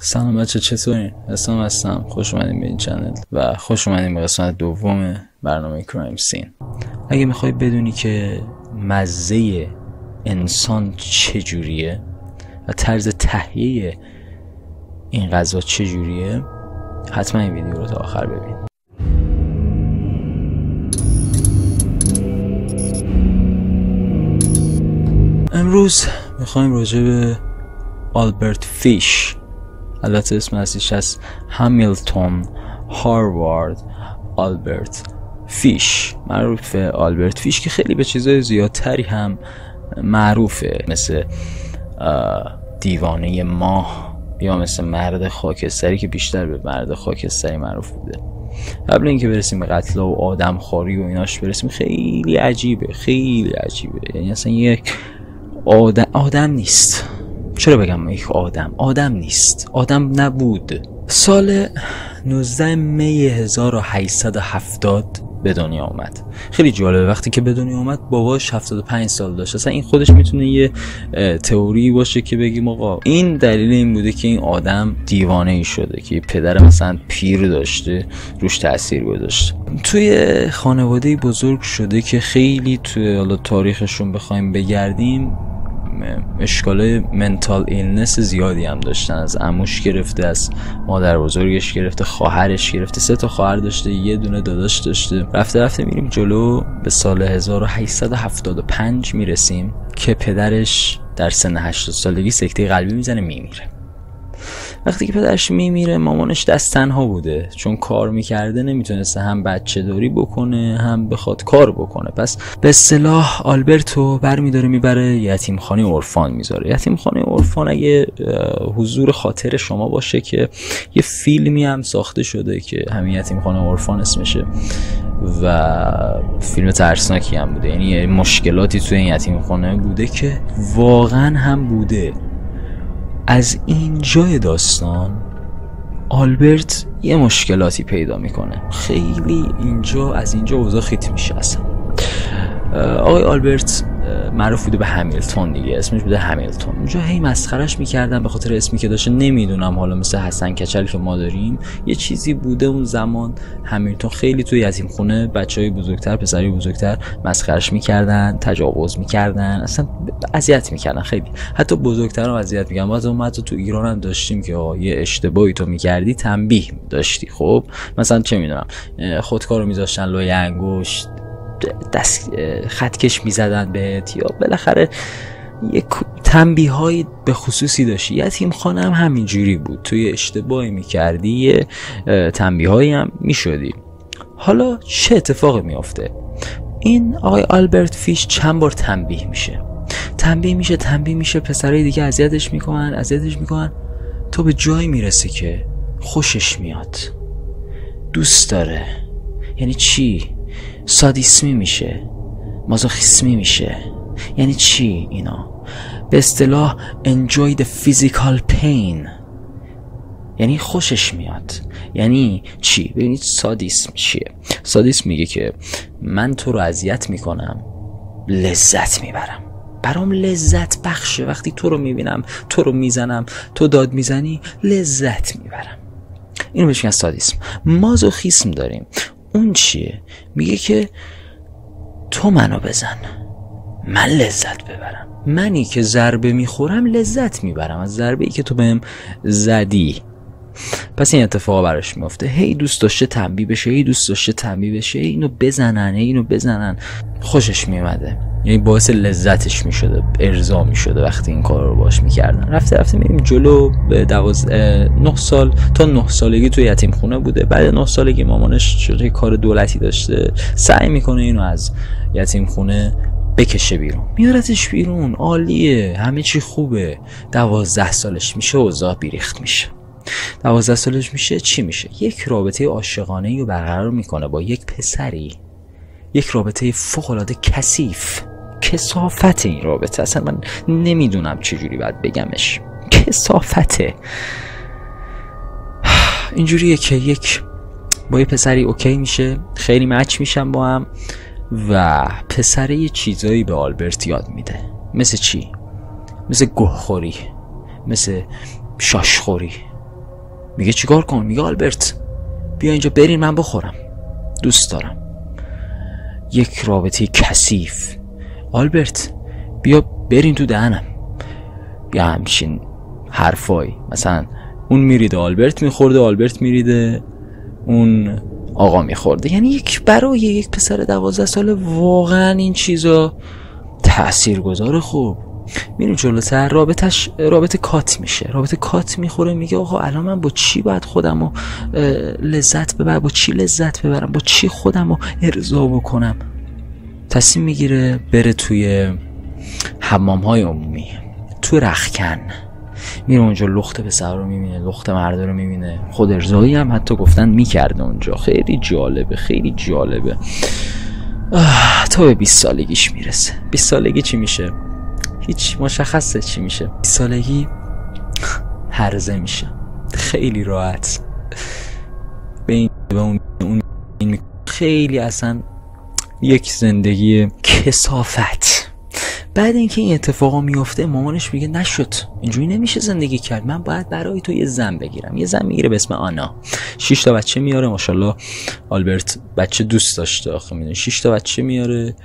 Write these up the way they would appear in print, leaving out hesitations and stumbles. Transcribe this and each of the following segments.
سلام بچه، چطورین؟ اسلام هستم. خوش اومدین به این چنل و خوش اومدین به قسمت دوم برنامه کرایم سین. اگه میخوای بدونی که مزه انسان چجوریه و طرز تهیه این غذا چجوریه، حتما این ویدیو رو تا آخر ببین. امروز میخوایم راجع به آلبرت فیش، البته اسم اصلیش از هامیلتون هاروارد آلبرت فیش، معروف آلبرت فیش، که خیلی به چیزای زیادتری هم معروفه، مثل دیوانه ماه یا مثل مرد خاکستری که بیشتر به مرد خاکستری معروف بوده. قبل اینکه برسیم به قتل و آدم خواری و ایناش برسیم، خیلی عجیبه، خیلی عجیبه. یعنی اصلا یک آدم نیست. چرا بگم یک آدم نیست، آدم نبود. سال 19 می 1870 به دنیا اومد. خیلی جالبه، وقتی که به دنیا اومد باباش 75 سال داشت. اصلا این خودش میتونه یه تئوری باشه که بگیم آقا این دلیل این بوده که این آدم دیوانه ای شده، که پدر مثلا پیر داشته روش تأثیر گذاشته. توی خانواده بزرگ شده که خیلی توی حالا تاریخشون بخوایم بگردیم اشکال منتال ایلنس زیادی هم داشتن. از عموش گرفته، از مادر بزرگش گرفته، خواهرش گرفته، 3 تا خواهر داشته، یه دونه داداش داشته. رفته میریم جلو، به سال 1875 میرسیم که پدرش در سن 80 سالگی سکته قلبی میزنه، میمیره. وقتی که پدرش میمیره، مامانش دست تنها بوده، چون کار میکرده نمیتونسته هم بچه داری بکنه هم بخواد کار بکنه. پس به اصطلاح آلبرتو برمیداره میبره یتیمخانه اورفان میذاره. یتیمخانه اورفان، اگه حضور خاطر شما باشه، که یه فیلمی هم ساخته شده که همین یتیمخانه اورفان اسمشه و فیلم ترسناکی هم بوده. یعنی مشکلاتی توی این یتیمخانه بوده که واقعا هم بوده. از اینجای داستان آلبرت یه مشکلاتی پیدا میکنه. خیلی از اینجا اوضاع خیت میشه. اصلا آقای آلبرت معروف بوده به هامیلتون دیگه، اسمش بوده هامیلتون. اونجا هی مسخرش میکردن به خاطر اسمی که داشته. نمیدونم، حالا مثل حسن کچل که ما داریم یه چیزی بوده اون زمان. هامیلتون خیلی توی یتیمخونه بچهای بزرگتر، پسرای بزرگتر مسخرش میکردن، تجاوز میکردن، اصلا اذیت میکردن. خیلی حتی بزرگترا اذیت میکردن. بعضی ما حتی تو ایران هم داشتیم که یه اشتباهی تو میکردی تنبیه داشتی. خب مثلا چه میدونم، خودکارو میذاشتن لای انگشت، دست خطکش میزدن بهت، یا بالاخره یک تنبیه های به خصوصی داشتی. یتیمخانه هم همینجوری بود، توی اشتباهی میکردی یه تنبیه هایی هم میشدی. حالا چه اتفاقی میافته؟ این آقای آلبرت فیش چند بار تنبیه میشه، پسرای دیگه اذیتش میکنن، تو به جایی میرسه که خوشش میاد، دوست داره. یعنی چی؟ سادیسمی میشه، مازوخیسمی میشه. یعنی چی اینا؟ به اصطلاح enjoy the physical pain، یعنی خوشش میاد. یعنی چی؟ ببینید سادیسم چیه؟ سادیسم میگه که من تو رو اذیت میکنم، لذت میبرم، برام لذت بخشه. وقتی تو رو میبینم، تو رو میزنم، تو داد میزنی، لذت میبرم. اینو بهش میگن سادیسم. مازوخیسم داریم. اون چیه؟ میگه که تو منو بزن، من لذت ببرم. منی که ضربه میخورم لذت میبرم از ضربه‌ای که تو بهم زدی. پس این اتفاقا براش میفته. هی دوست داشته تنبیه بشه، اینو بزنن، خوشش میومده. یعنی باعث لذتش میشده، ارضا میشده وقتی این کار رو باش میکردن. رفته میریم جلو. به 9 سال تا 9 سالگی تو یتیمخونه بوده. بعد 9 سالگی مامانش شده کار دولتی داشته، سعی میکنه اینو از یتیمخونه بکشه بیرون، میارتش بیرون، عالیه، همه چی خوبه. 12 سالش میشه، اوضاع بیریخت میشه. 12 سالش میشه، چی میشه؟ یک رابطه عاشقانه‌ای رو برقرار میکنه با یک پسری، یک رابطه فوق‌العاده کثافت. این رابطه اصلا من نمیدونم چجوری باید بگمش، کثافته. اینجوریه که با یه پسری اوکی میشه، خیلی مچ میشن با هم و پسره یه چیزایی به آلبرت یاد میده. مثل چی؟ مثل گوهخوری، مثل شاشخوری، میگه چیکار کنم؟ میگه آلبرت بیا اینجا برین من بخورم، دوست دارم. یک رابطه کثیف. آلبرت بیا برین تو دهنم، یا همچین حرفایی. مثلا اون میریده آلبرت میخورده، آلبرت میریده اون آقا میخورده. یعنی برای یک پسر 12 ساله واقعا این چیزا تاثیرگذاره. خوب میریم جلوتر، رابطه کات میشه، رابطه کات میخوره. میگه آقا الان من با چی باید خودمو لذت ببرم، با چی لذت ببرم، با چی خودمو ارضا بکنم. تصمیم میگیره بره توی حمام‌های عمومی، توی رختکن. میره اونجا، لخت پسر رو میبینه، لخت مرد رو میبینه، خود ارضایی هم حتی گفتن میکرده اونجا. خیلی جالبه، خیلی جالبه. تا به 20 سالگیش میرسه. 20 سالگی چی میشه؟ هیچ مشخصه چی میشه. 20 سالگی هرزه میشه، خیلی راحت به اون خیلی اصلا یک زندگی کثافت. بعد اینکه این اتفاقا میفته مامانش میگه نشد، اینجوری نمیشه زندگی کرد، من باید برای تو یه زن بگیرم. یه زن میگیره به اسم آنا. 6 تا بچه میاره. ماشاءالله آلبرت بچه دوست داشته، آخه میدونی 6 تا بچه میاره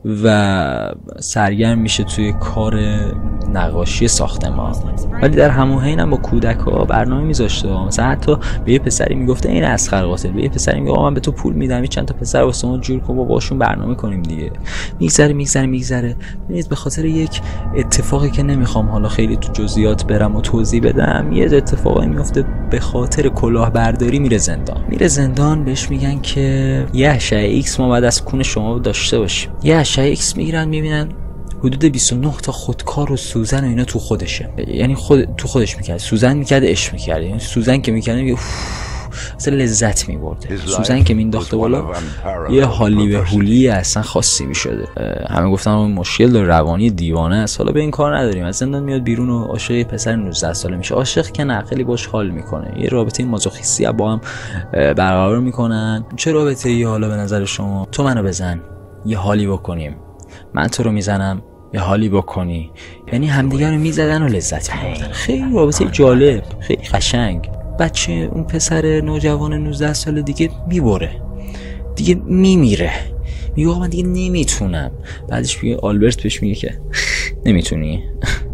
و سرگرم میشه توی کار نقاشی ساختمان. ولی در همون حین هم با کودک‌ها برنامه میذاشته. مثلا حتی به یه پسری میگفته این اسخر قاتل، به یه پسری میگه آقا من به تو پول میدم چند تا پسر واسمون جور کن با باشون برنامه کنیم دیگه. میگذره. ببینید به خاطر یک اتفاقی که نمیخوام حالا خیلی تو جزئیات برم و توضیح بدم، یه اتفاقی میفته. به خاطر کلاهبرداری میره زندان. بهش میگن که یه اشعه ایکس ما بعد از کون شما داشته باشیم. یه اشعه ایکس میگیرن، میبینن حدود 29 تا خودکار و سوزن و اینا تو خودشه. یعنی تو خودش میکرد، سوزن میکرد، عشق میکرد. یعنی سوزن که میکرد میگه اصلا لذت میبرده. سوزن که مینداخته بالا یه حالی به حولی اصلا خاصی میشده. همه گفتن اون مشکل داره، روانی دیوانه است. حالا به این کار نداریم. از زندان میاد بیرون و عاشق یه پسر 19 ساله میشه. عاشق که نه، خیلی باش حال میکنه. یه رابطه مازوخیستی با هم برقرار میکنن. چه رابطه ای حالا به نظر شما؟ تو منو بزن یه حالی بکنیم، من تو رو میزنم یه حالی بکنی. یعنی همدیگه رو میزدن و لذت میبردن. خیلی رابطه جالب، خیلی قشنگ. بچه اون پسر نوجوان 19 ساله دیگه میبره، دیگه میمیره. میگه آقا من دیگه نمیتونم. بعدش میگه آلبرت بهش میگه که نمیتونی،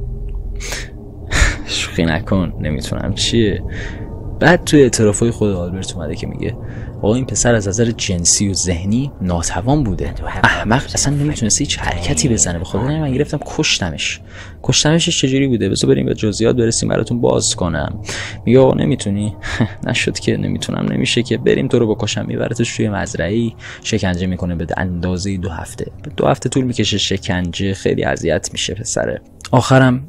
شوخی نکن، نمیتونم. چیه؟ بعد توی اعترافای خود آلبرت اومده که میگه آقا این پسر از نظر جنسی و ذهنی ناتوان بوده، احمق، اصلا نمیتونسته هیچ حرکتی بزنه. به خاطر همین من گرفتم کشتمش. چجوری بوده؟ بذار بریم به جزئیات برسیم براتون باز کنم. میگه آقا نمیتونی؟ نشد که نمیتونم، نمیشه که بریم تو رو بکشم. میبرتش توی مزرعه‌ای، شکنجه میکنه به اندازه 2 هفته. 2 هفته طول میکشه شکنجه، خیلی اذیت میشه پسره. آخرم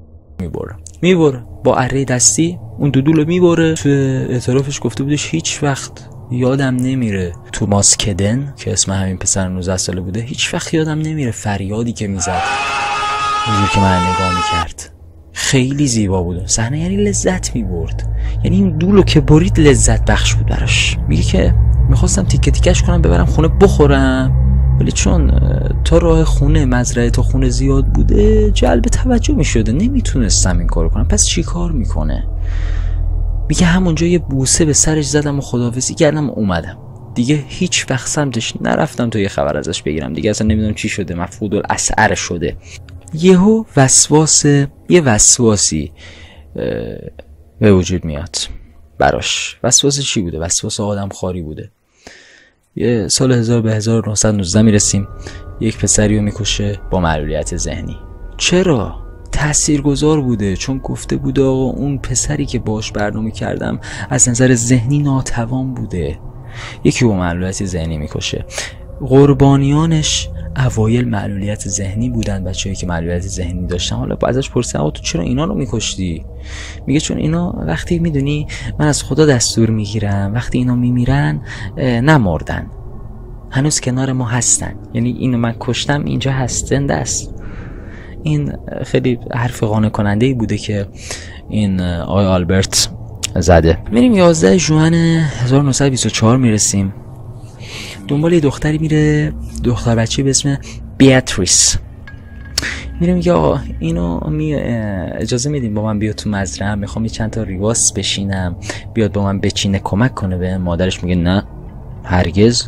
میبره با اره دستی اون دودولو میبره. توی اعترافش گفته بودش هیچ وقت یادم نمیره تو ماسکدن که اسم همین پسر 19 ساله بوده، هیچ وقت یادم نمیره فریادی که میزد، اونجور که من نگاه میکرد. خیلی زیبا بود صحنه، یعنی لذت میبرد. یعنی این دولو که برید لذت بخش بود براش. میگه که میخواستم تیکه تیکش کنم ببرم خونه بخورم، ولی چون تا راه خونه مزرعه تا خونه زیاد بوده جلب توجه میشده، نمیتونستم این کارو کنم. پس چی کار میکنه؟ میگه همونجا یه بوسه به سرش زدم و خداحافظی کردم و اومدم. دیگه هیچ وقت سمتش نرفتم تا یه خبر ازش بگیرم. دیگه اصلا نمیدونم چی شده، مفقود الاسعر شده. یه وسواسی به وجود میاد براش. وسواس چی بوده؟ وسواس آدم خاری بوده. یه سال 1919 میرسیم، یک پسری رو میکشه با معلولیت ذهنی. چرا؟ تاثیرگذار بوده، چون گفته بوده آقا اون پسری که باش برنامه کردم از نظر ذهنی ناتوان بوده. یکی با معلولیت ذهنی میکشه. قربانیانش اوایل معلولیت ذهنی بودن، بچه‌ای که معلولیت ذهنی داشتن. حالا ازش پرسیدن آقا تو چرا اینا رو میکشتی؟ میگه چون اینا وقتی میدونی من از خدا دستور میگیرم، وقتی اینا میمیرن نمردن، هنوز کنار ما هستن. یعنی اینو من کشتم اینجا هستن دست. این خیلی حرف قانع کننده‌ای بوده که این آقای آلبرت زده. میریم 11 ژوئن 1924 میرسیم. دنبال یه دختری میره، دختر بچه به اسم بیاتریس. میره میگه آقا اینو اجازه میدیم با من بیاد تو مزرعه، میخوام یه چند تا ریواس بشینم، بیاد با من بچینه کمک کنه به مادرش. میگه نه هرگز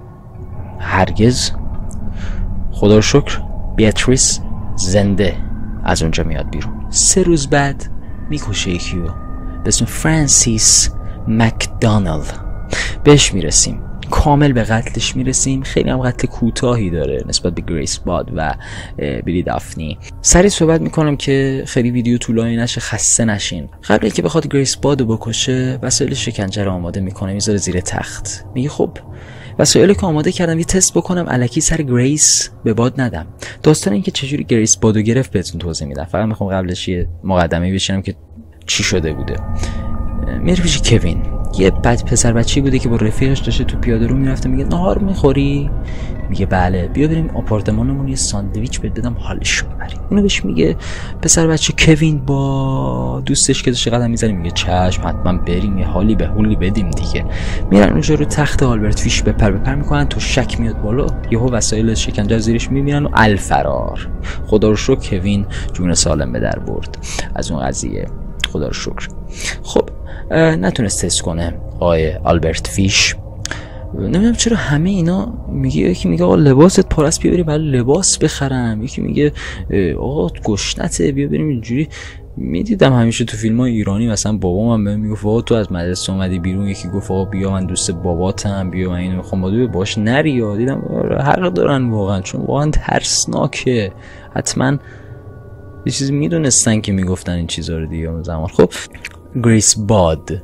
هرگز. خدا رو شکر بیاتریس زنده از اونجا میاد بیرون. 3 روز بعد میکشه یکیو به اسم فرانسیس مکدونالد. بهش میرسیم، کامل به قتلش میرسیم. خیلی هم قتل کوتاهی داره نسبت به گریس باد و بیلی دافنی. سریع صحبت میکنم که خیلی ویدیو طولانی نشه، خسته نشین. قبل اینکه بخواد گریس باد رو بکشه وسایل شکنجه رو آماده میکنه، میذاره زیر تخت. میگه خب وسایلی که آماده کردم یه تست بکنم الکی سر گریس به باد ندم. داستان این که چجوری گریس بادو گرفت بهتون توضیح میدم، فقط میخوام قبلش یه مقدمه بشینم که چی شده بوده. میره پیش کوین، یه پسر بچه‌ای بوده که با رفیقش داشته تو پیاده رو میرفته. میگه نهار میخوری؟ میگه بله، بیا بریم آپارتمانمون یه ساندویچ بهت بدم حالش ببریم. اینو بهش میگه پسر بچه کوین با دوستش که داشته قدم میزنه. میگه چشم حتما بریم، یه حالی به حولی بدیم دیگه. میرن اونجا رو تخت آلبرت فیش بپر میکنن. تو شک میاد بالا، یهو وسایل شکنجه زیرش میبینن و الفرار. خدا رو شکر کوین جون سالم به در برد از اون قضیه، خدا رو شکر. خب نتونست تست کنه آقای آلبرت فیش. نمیدونم چرا همه اینا میگه، یکی میگه آقا لباست پارست بیا بریم برای لباس بخرم، یکی میگه آقا گشنته بیا بریم اینجوری. میدیدم همیشه تو فیلم های ایرانی مثلا بابام هم بهم میگفت آقا تو از مدرسه اومدی بیرون، یکی گفت آقا بیا من دوست باباتم، بیا من اینو میخوام با باش نری. دیدم حق دارن واقعا، چون واقعا ترسناکه. حتما یه چیزی میدونستن که میگفتن این چیزا رو دیگه اون زمان. خب گریس باد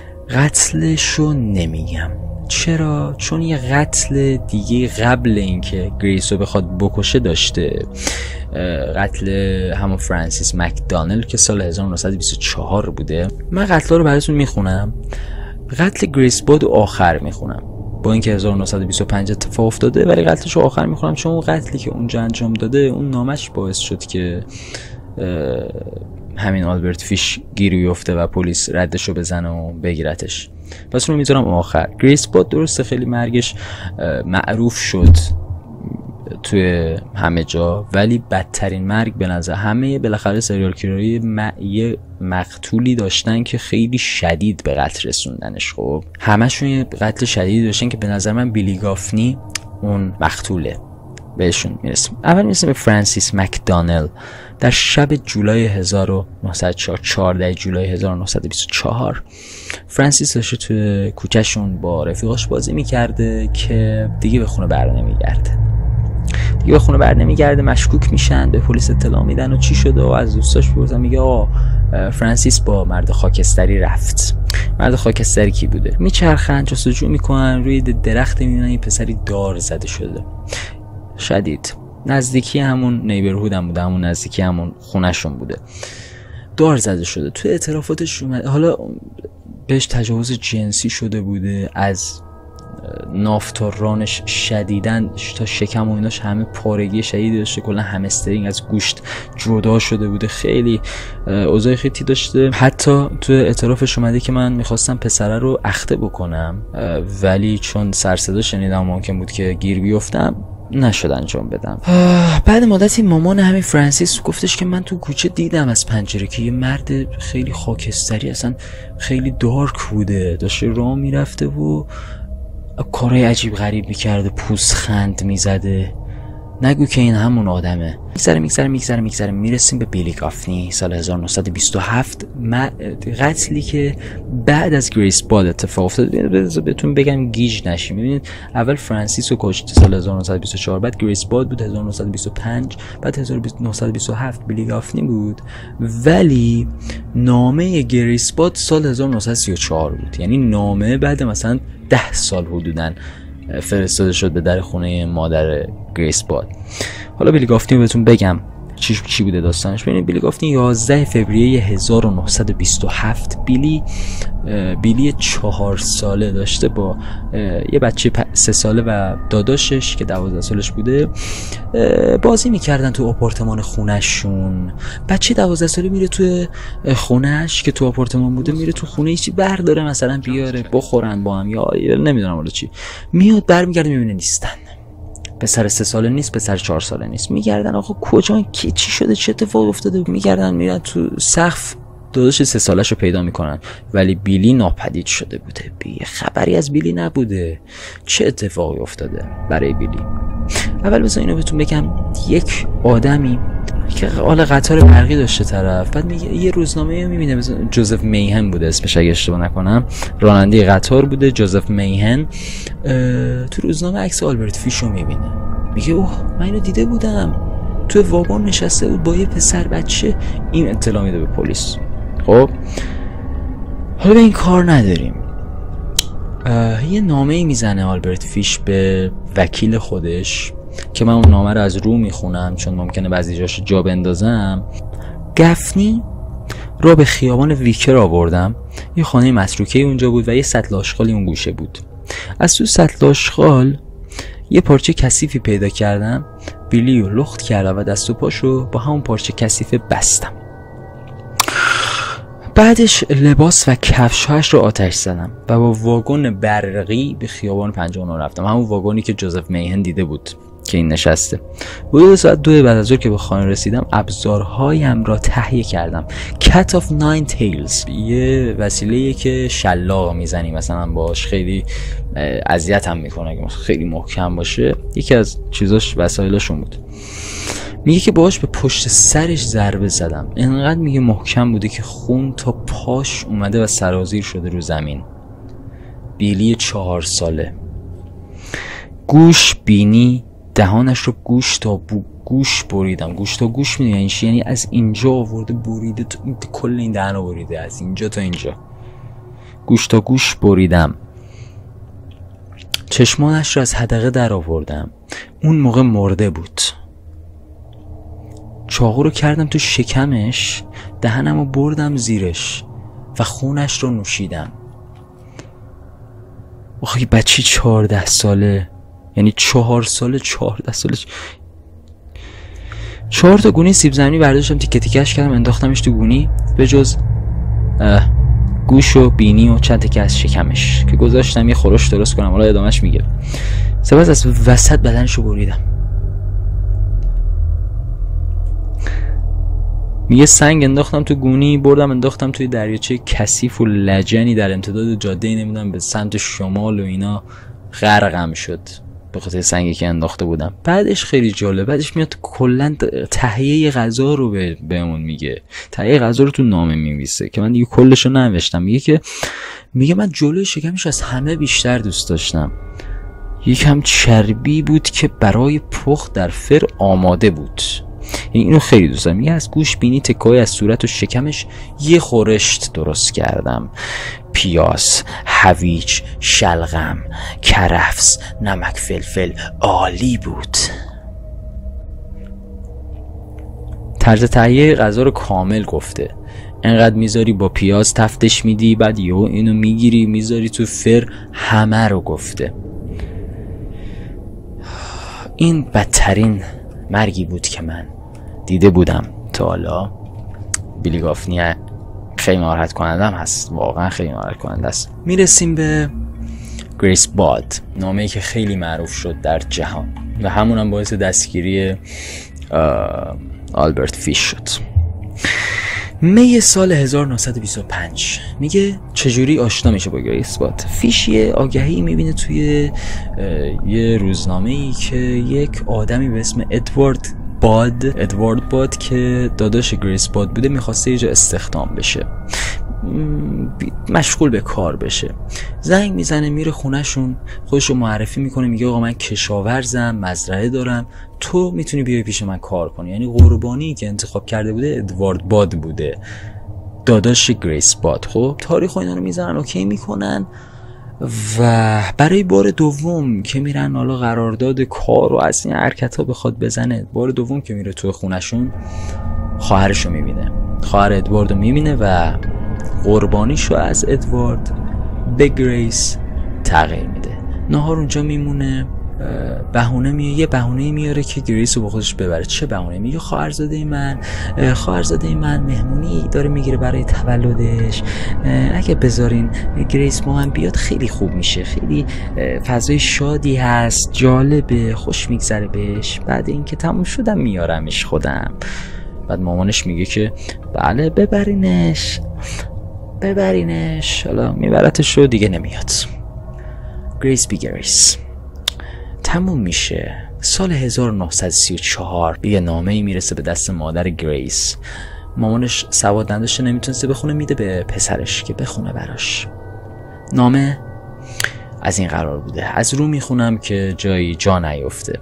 قتلشو نمیگم. چرا؟ چون یه قتل دیگه قبل اینکه گریس رو بخواد بکشه داشته. قتل همون فرانسیس مکدونالد که سال 1924 بوده. من قتل‌ها رو براتون میخونم. قتل گریس باد آخر میخونم، با اینکه 1925 اتفاق افتاده ولی قتلش رو آخر میخونم، چون اون قتلی که اونجا انجام داده اون نامش باعث شد که همین آلبرت فیش گیر بیفته و پلیس ردشو بزنه و بگیرتش. پس اونو میذارم آخر. گریس باد درسته خیلی مرگش معروف شد توی همه جا، ولی بدترین مرگ به نظر همه بالاخره سریال کیلرهای یه مقتولی داشتن که خیلی شدید به قتل رسوندنش. خب همشون یه قتل شدیدی داشتن که به نظر من بیلی گافنی اون مقتوله. بهشون میرسیم. اول میرسیم به فرانسیس مکدونالد. در شب جولای 1904 14 جولای 1924 فرانسیس داشته توی کوچهشون با رفیقاش بازی میکرده که دیگه به خونه بر نمیگرده. مشکوک میشن، به پلیس اطلاع میدن و چی شده و از دوستاش میپرسن. میگه فرانسیس با مرد خاکستری رفت. مرد خاکستری کی بوده؟ میچرخن جستجو میکنن، روی درخت میبینن یه پسری دار زده شده شدید، نزدیکی همون نیبرهود هم بوده، همون نزدیکی همون خونهشون بوده، دار زده شده. تو اعترافاتش اومده حالا بهش تجاوز جنسی شده بوده، از نافتارانش شدیدن تا شکم و ایناش همه پارگی شدیدی داشته، کلا همسترینگ از گوشت جدا شده بوده، خیلی اوضاع خیتی داشته. حتی تو اعترافش اومده که من میخواستم پسره رو اخته بکنم ولی چون سر صدا شنیدم ممکن بود که گیر بیفتم نشد انجام بدم. بعد مدتی مامان همین فرانسیس گفتش که من تو کوچه دیدم از پنجره که یه مرد خیلی خاکستری اصلا خیلی دارک بوده داشته راه میرفته و کارهای عجیب غریب میکرده، پوزخند میزده. نگو که این همون آدمه. میگذره میرسیم به بیلی گافنی سال 1927. قتلی که بعد از گریس باد اتفاق افتاد. بهتون بگم گیج نشیم. ببینید اول فرانسیس رو کشت سال 1924، بعد گریس باد بود 1925، بعد 1927 بیلی گافنی بود، ولی نامه گریس باد سال 1934 بود. یعنی نامه بعد مثلا 10 سال حدوداً فرستاده شد به در خونه مادر گریس باد. حالا بیلی گافنی بهتون بگم چی بوده داستانش. ببینید بیلی گافنی 11 فوریه 1927 بیلی 4 ساله داشته با یه بچه 3 ساله و داداشش که 12 سالش بوده بازی میکردن تو آپارتمان خونهشون. بچه 12 ساله میره تو خونهش که تو آپارتمان بوده، میره تو خونه چی برداره مثلا بیاره بخورن با هم یا نمیدونم حالا چی، میاد برمیگرده میبینه نیستن. پسر 3 ساله نیست، پسر 4 ساله نیست. میگردن آقا کجا، کی، چی شده، چه اتفاقی افتاده؟ میگردن میرن تو سقف، داداش 3 سالش رو پیدا میکنن، ولی بیلی ناپدید شده بوده. خبری از بیلی نبوده. چه اتفاقی افتاده برای بیلی؟ اول بذار اینو بهتون بگم. یک آدمی که حال قطار برقی داشته طرف، بعد میگه یه روزنامه رو میبینه، جوزف میهن بوده اسمش اگه اشتباه نکنم، راننده قطار بوده جوزف میهن. تو روزنامه عکس آلبرت فیش رو میبینه، میگه اوه من اینو دیده بودم، تو واگن نشسته بود با یه پسر بچه. این اطلاع میده به پلیس. خب حالا به این کار نداریم. یه نامه‌ای میزنه آلبرت فیش به وکیل خودش که من اون نامه رو از رو میخونم چون ممکنه بعضی جاشو جا بندازم. گفنی را به خیابان ویکر آوردم. یه خانه متروکه اونجا بود و یه سطل آشغالی اون گوشه بود. از تو سطل آشغال یه پارچه کثیفی پیدا کردم، بیلی رو لخت کردم و دست و پاشو با همون پارچه کثیفه بستم. بعدش لباس و کفش‌هاش رو آتش زدم و با واگن برقی به خیابان 59 رفتم، همون واگنی که جوزف میهن دیده بود که این نشسته. حدود ساعت 2 بعد از ظهر که به خانه رسیدم ابزارهایم را تهیه کردم. Cat of Nine Tails، یه وسیله‌ای که شلاق میزنی مثلا باش، خیلی اذیت هم میکنه اگه خیلی محکم باشه. یکی از چیزاش وسایلشون بود. میگه که باهاش به پشت سرش ضربه زدم، انقدر میگه محکم بوده که خون تا پاش اومده و سرازیر شده رو زمین. بیلی 4 ساله، گوش بینی، دهانش رو گوش تا گوش بریدم. گوش تا گوش میدونی یعنی از اینجا آورده بریده کل این دهن رو بریده، از اینجا تا اینجا گوش تا گوش بریدم. چشمانش رو از حدقه در آوردم، اون موقع مرده بود. چاقو رو کردم تو شکمش، دهنم رو بردم زیرش و خونش رو نوشیدم. آخه بچه 14 ساله، یعنی 4 ساله 14 ساله. 4 تا گونی سیب زمینی برداشتم، تیکه تیکش کردم انداختمش تو گونی، به جز گوش و بینی و چند تیکه از شکمش که گذاشتم یه خورش درست کنم. حالا ادامهش میگه. سپس از وسط بدنشو بریدم. میگه سنگ انداختم تو گونی، بردم انداختم توی دریاچه کثیف و لجنی در امتداد جاده، نمیدونم به سمت شمال و اینا، غرقم شد به خاطر سنگی که انداخته بودم. بعدش خیلی جالب، بعدش میاد کلا تهیه غذا رو بهمون میگه. تهیه غذا رو تو نامه می‌نویسه که من دیگه کلشو ننوشتم. میگه من جلوی شکمش از همه بیشتر دوست داشتم. یکم چربی بود که برای پخت در فر آماده بود. اینو خیلی دوست دارم. میگه از گوش بینی تکای از صورت و شکمش یه خورشت درست کردم. پیاز، هویج، شلغم، کرفس، نمک فلفل، عالی بود. طرز تهیه غذا رو کامل گفته. انقدر میذاری با پیاز تفتش میدی، بعد یهو اینو میگیری میذاری تو فر، همه رو گفته. این بدترین مرگی بود که من دیده بودم تا حالا. بیلی گافنی خیلی ناراحت کننده هم هست، واقعا خیلی ناراحت کننده است. میرسیم به گریس باد، نامه‌ای که خیلی معروف شد در جهان و همون هم باعث دستگیری آلبرت فیش شد. می سال 1925. میگه چجوری آشنا میشه با گریس باد. فیش یه آگهی میبینه توی یه روزنامه‌ای که یک آدمی به اسم ادوارد باد که داداش گریس باد بوده میخواسته یه جا استخدام بشه، مشغول به کار بشه. زنگ میزنه، میره خونهشون، خودشو معرفی میکنه، میگه آقا من کشاورزم، مزرعه دارم، تو میتونی بیای پیش من کار کنی. یعنی قربانی که انتخاب کرده بوده ادوارد باد بوده، داداش گریس باد. خب تاریخ اینا رو میزنن، اوکی میکنن و برای بار دوم که میرن حالا قرارداد کار و از این حرکت‌ها بخواد بزنه، بار دوم که میره تو خونهشون خواهرشو میبینه، خواهر ادواردو میبینه و قربانیشو از ادوارد به گریس تغییر میده. نهار اونجا میمونه، یه بهونه میاره که گریس رو با خودش ببره. چه بهونه؟ میگه خواهرزاده من مهمونی داره میگیره برای تولدش، اگه بذارین گریس ما هم بیاد خیلی خوب میشه، خیلی فضای شادی هست، جالبه، خوش میگذره بهش، بعد اینکه تموم شدم میارمش خودم. بعد مامانش میگه که بله ببرینش، حالا میبرتش و دیگه نمیاد. گریس تموم میشه. سال 1934 یه نامه‌ای میرسه به دست مادر گریس. مامانش سواد نداشته، نمیتونسته بخونه، میده به پسرش که بخونه براش. نامه از این قرار بوده، از رو میخونم که جا نیفته.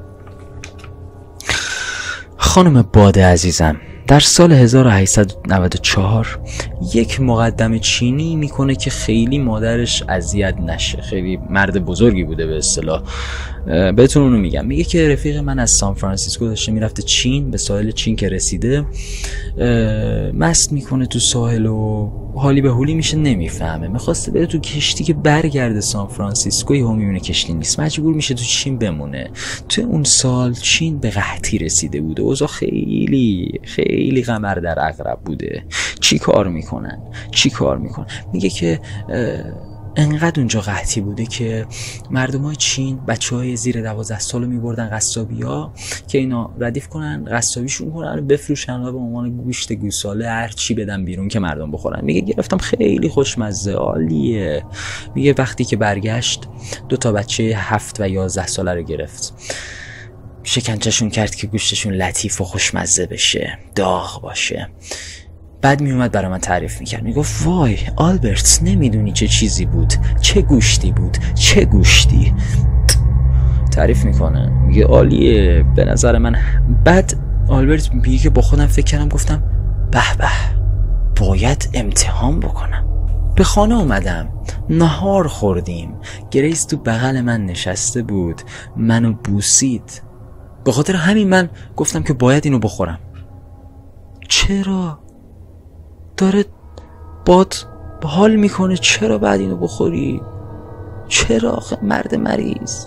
خانم باده عزیزم، در سال 1894 یک مقدم چینی میکنه که خیلی مادرش اذیت نشه. خیلی مرد بزرگی بوده به اصطلاح، بهتون اونو میگم. میگه که رفیق من از سان فرانسیسکو داشته میرفته چین، به ساحل چین که رسیده مست میکنه تو ساحل و حالی به حولی میشه، نمیفهمه، میخواسته بره تو کشتی که برگرده سان فرانسیسکو، یهو میبینه کشتی نیست، مجبور میشه تو چین بمونه. تو اون سال چین به قحطی رسیده بوده، اوضاع خیلی قمر در عقرب بوده. چی کار میکنن؟ میگه که انقدر اونجا قحطی بوده که مردمای چین بچهای زیر 12 سالو میبردن قصابی‌ها که اینا ردیف کنن، قصابیشون کنن، بفروشن و به عنوان گوشت گوساله هر چی بدن بیرون که مردم بخورن. میگه گرفتم خیلی خوشمزه، عالیه. میگه وقتی که برگشت 2 بچه 7 و 11 ساله رو گرفت، شکنجهشون کرد که گوشتشون لطیف و خوشمزه بشه، داغ باشه. بعد میومد برای من تعریف میکرد، میگفت وای آلبرت نمیدونی چه چیزی بود، چه گوشتی بود، چه گوشتی. تعریف میکنه، میگه عالیه به نظر من. بعد آلبرت میگه که با خودم فکر کردم، گفتم به باید امتحان بکنم. به خانه اومدم، نهار خوردیم، گریس تو بغل من نشسته بود، منو بوسید. به خاطر همین من گفتم که باید اینو بخورم. چرا؟ داره باد حال میکنه، چرا بعد اینو بخوری؟ چرا آخه مرد مریض؟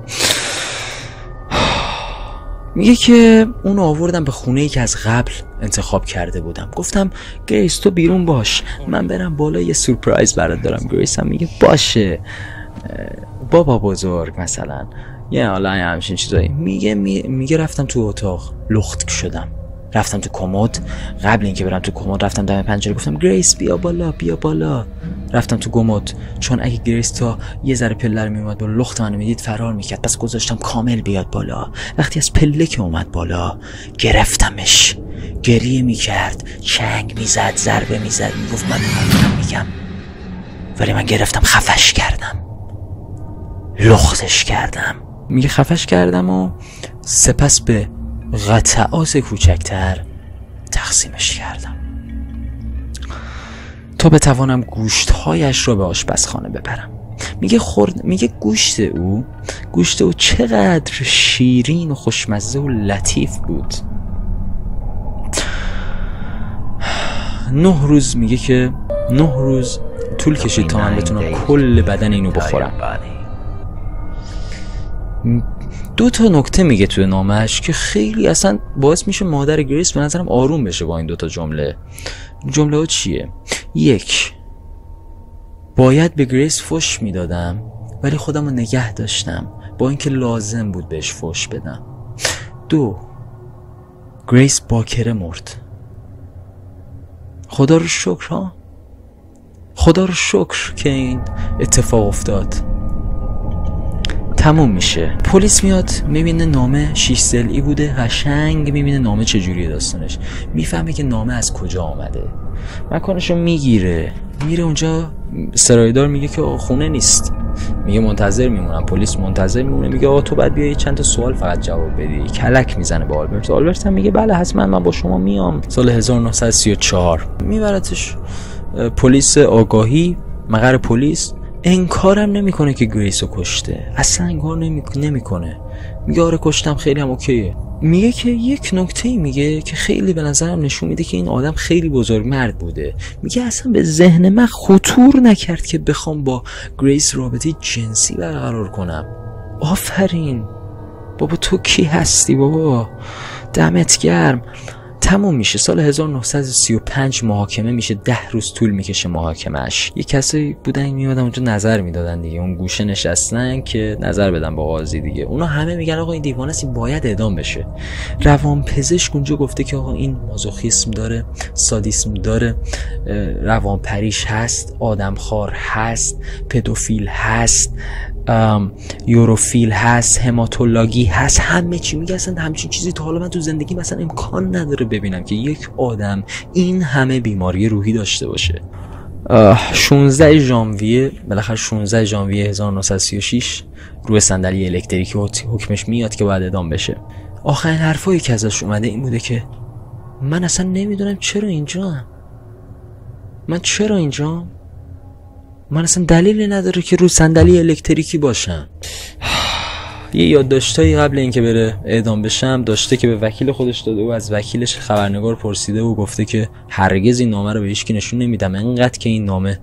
میگه که اونو آوردم به خونه‌ای که از قبل انتخاب کرده بودم. گفتم گریس تو بیرون باش، من برم بالا یه سورپرایز برات دارم. گریس هم میگه باشه بابا بزرگ مثلا، یه حالا همچین چیزایی. میگه رفتم تو اتاق، لخت شدم، رفتم تو کمد. قبل اینکه برم تو کمد رفتم دم پنجره، گفتم گریس بیا بالا. رفتم تو کمد، چون اگه گریس تا یه ذره پله رو میومد بالا، لخت منو میدید فرار میکرد، پس گذاشتم کامل بیاد بالا. وقتی از پله که اومد بالا گرفتمش، گریه میکرد، چنگ میزد، ضربه میزد، میگفت من میگم، ولی من گرفتم خفش کردم، لختش کردم. میگه خفش کردم و سپس به قطعات کوچکتر تقسیمش کردم تا بتوانم گوشتهایش رو به آشپزخانه ببرم. میگه گوشت او چقدر شیرین و خوشمزه و لطیف بود. 9 روز میگه که 9 روز طول کشید تا من بتونم کل بدن اینو بخورم. 2 نکته میگه توی نامش که خیلی اصلا باعث میشه مادر گریس به نظرم آروم بشه با این 2 جمله. جمله ها چیه؟ 1 باید به گریس فحش میدادم ولی خودم رو نگه داشتم با اینکه لازم بود بهش فحش بدم. 2 گریس باکره مرد. خدا رو شکر که این اتفاق افتاد. تموم میشه، پلیس میاد میبینه نامه 6 ضلعی بوده، قشنگ میبینه نامه چجوریه داستانش، میفهمه که نامه از کجا آمده، مکانشو میگیره، میره اونجا. سرایدار میگه که خونه نیست، میگه منتظر میمونم. پلیس منتظر میمونه، میگه آقا تو باید بیای چند تا سوال فقط جواب بدی. کلک میزنه به آلبرت. آلبرت هم میگه بله حتما من با شما میام. سال 1934 میبرتش پلیس آگاهی، مقر پلیس. انکارم نمیکنه که گریسو کشته، اصلا انکار نمیکنه. میگه آره کشتم، خیلی هم اوکیه. میگه که یک نکته میگه که خیلی به نظرم نشون میده که این آدم خیلی بزرگ مرد بوده. میگه اصلا به ذهن من خطور نکرد که بخوام با گریس رابطه جنسی برقرار کنم. آفرین بابا، تو کی هستی بابا، دمت گرم. تموم میشه. سال 1935 محاکمه میشه. 10 روز طول میکشه محاکمهش. یه کسایی بودن میادن اونجا نظر میدادن دیگه، اون گوشه نشستن که نظر بدن با قاضی دیگه. اونا همه میگن آقا این دیوانه است، باید اعدام بشه. روانپزشک اونجا گفته که آقا این مازوخیسم داره، سادیسم داره، روانپریش هست، آدمخوار هست، پدوفیل هست، یوروفیل هست، هماتولوژی هست، همه چی. میگه اصلا همچین چیزی تا حالا من تو زندگی مثلا امکان نداره ببینم که یک آدم این همه بیماری روحی داشته باشه. 16 ژانویه بالاخره 16 ژانویه 1936 روی صندلی الکتریکی حکمش میاد که باید اعدام بشه. آخرین حرفایی که ازش اومده این بوده که من اصلا نمیدونم چرا اینجام، من اصلا دلیلی نداره که رو صندلی الکتریکی باشم. یه یادداشتایی قبل اینکه بره اعدام بشم داشته که به وکیل خودش داده و از وکیلش خبرنگار پرسیده و گفته که هرگز این نامه رو به هیچکی نشون نمیدم، انقدر که این نامه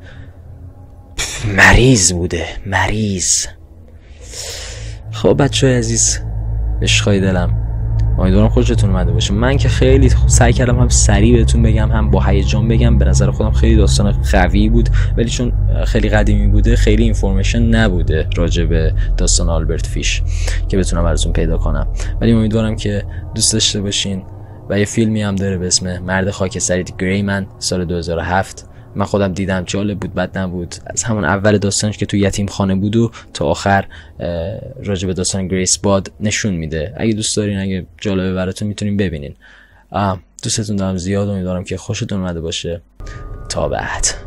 مریض بوده. مریض. خب بچه‌های عزیز، عشقای دلم، امیدوارم خوشتون اومده باشه. من که خیلی سعی کردم هم سریع بهتون بگم هم با هیجان بگم. به نظر خودم خیلی داستان قوی بود، ولی چون خیلی قدیمی بوده خیلی اینفورمیشن نبوده راجع به داستان آلبرت فیش که بتونم براتون پیدا کنم. ولی امیدوارم که دوست داشته باشین. و یه فیلمی هم داره به اسم مرد خاکستری گری من سال 2007. من خودم دیدم، جالب بود، بد نبود. از همون اول داستانش که تو یتیم خانه بود و تا آخر راجع به داستان گریس باد نشون میده. اگه دوست دارین، اگه جالبه براتون، میتونین ببینین. دوستتون دارم زیاد. امیدوارم که خوشتون اومده باشه. تا بعد.